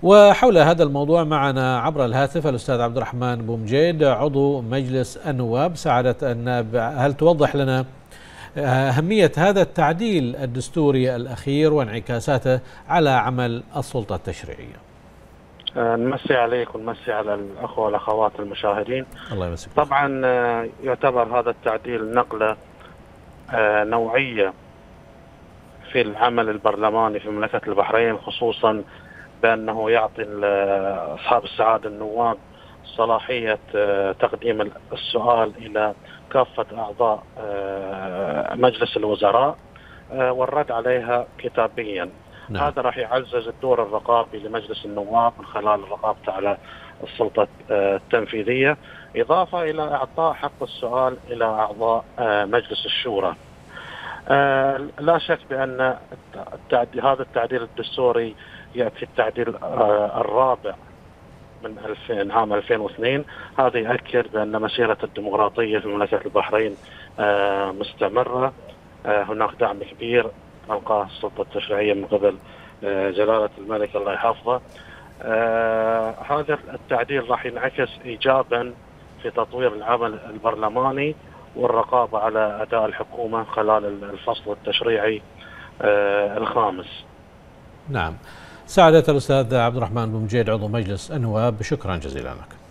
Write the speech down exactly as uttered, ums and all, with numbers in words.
وحول هذا الموضوع معنا عبر الهاتف الأستاذ عبد الرحمن بومجيد عضو مجلس النواب. سعادة النائب، هل توضح لنا أهمية هذا التعديل الدستوري الأخير وانعكاساته على عمل السلطة التشريعية؟ نمسي عليك ونمسي على الأخوة والأخوات المشاهدين. الله يمسك. طبعا يعتبر هذا التعديل نقلة نوعية في العمل البرلماني في مملكة البحرين، خصوصا بأنه يعطي أصحاب السعادة النواب صلاحية تقديم السؤال إلى كافة أعضاء مجلس الوزراء والرد عليها كتابيا. نعم. هذا راح يعزز الدور الرقابي لمجلس النواب من خلال رقابته على السلطة التنفيذية، إضافة إلى إعطاء حق السؤال إلى أعضاء مجلس الشورى. لا شك بأن هذا التعديل الدستوري يأتي التعديل الرابع من ألفين عام ألفين واثنين. هذا يؤكد بأن مسيرة الديمقراطية في مملكة البحرين مستمرة. هناك دعم كبير ألقاه السلطة التشريعية من قبل جلالة الملك الله يحفظه. هذا التعديل راح ينعكس إيجابا في تطوير العمل البرلماني والرقابة على أداء الحكومة خلال الفصل التشريعي الخامس. نعم. سعادة الأستاذ عبد الرحمن بومجيد عضو مجلس النواب، شكرا جزيلا لك.